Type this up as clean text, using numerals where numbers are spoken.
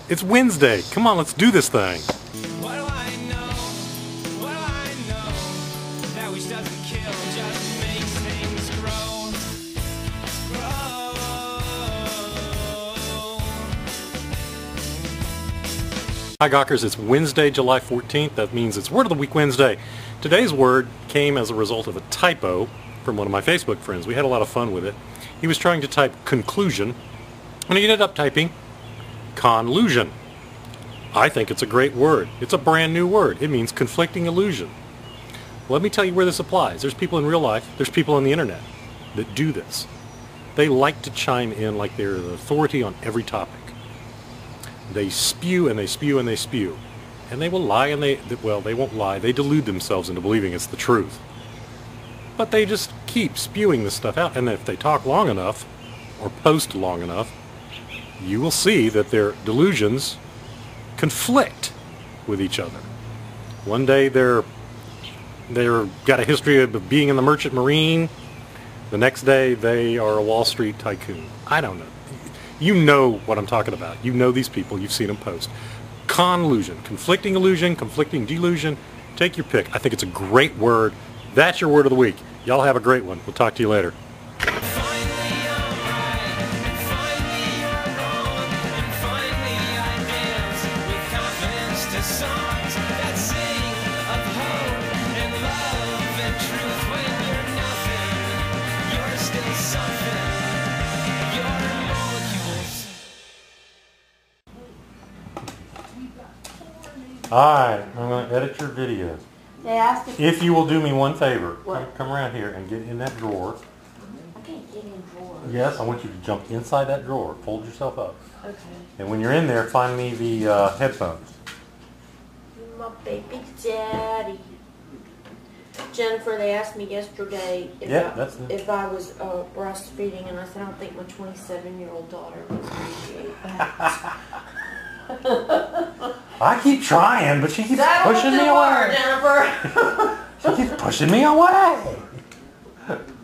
It's Wednesday. Come on, let's do this thing. What do I know? What do I know? That which doesn't kill just makes things grow. Hi Gawkers, it's Wednesday, July 14th. That means it's Word of the Week Wednesday. Today's word came as a result of a typo from one of my Facebook friends. We had a lot of fun with it. He was trying to type conclusion, and he ended up typing conlusion. I think it's a great word. It's a brand new word. It means conflicting illusion. Let me tell you where this applies. There's people in real life, there's people on the internet that do this. They like to chime in like they're the authority on every topic. They spew and they spew and they spew. And they will lie and they won't lie. They delude themselves into believing it's the truth. But they just keep spewing this stuff out. And if they talk long enough, or post long enough, you will see that their delusions conflict with each other. One day they're got a history of being in the merchant marine. The next day they are a Wall Street tycoon. I don't know. You know what I'm talking about. You know these people. You've seen them post. Conlusion. Conflicting illusion, conflicting delusion. Take your pick. I think it's a great word. That's your word of the week. Y'all have a great one. We'll talk to you later. Songs that sing of hope and love and truth. When you're nothing, you're still something. You're molecules. Alright, I'm going to edit your video. They asked If you will do me one favor, What? come around here and get in that drawer. I can't get in drawers. Yes, I want you to jump inside that drawer. Fold yourself up. Okay. And when you're in there, find me the headphones. You're my baby daddy. Jennifer, they asked me yesterday if I was breastfeeding, and I said I don't think my 27-year-old daughter would appreciate that. I keep trying, but she keeps pushing me away. Jennifer. She keeps pushing me away.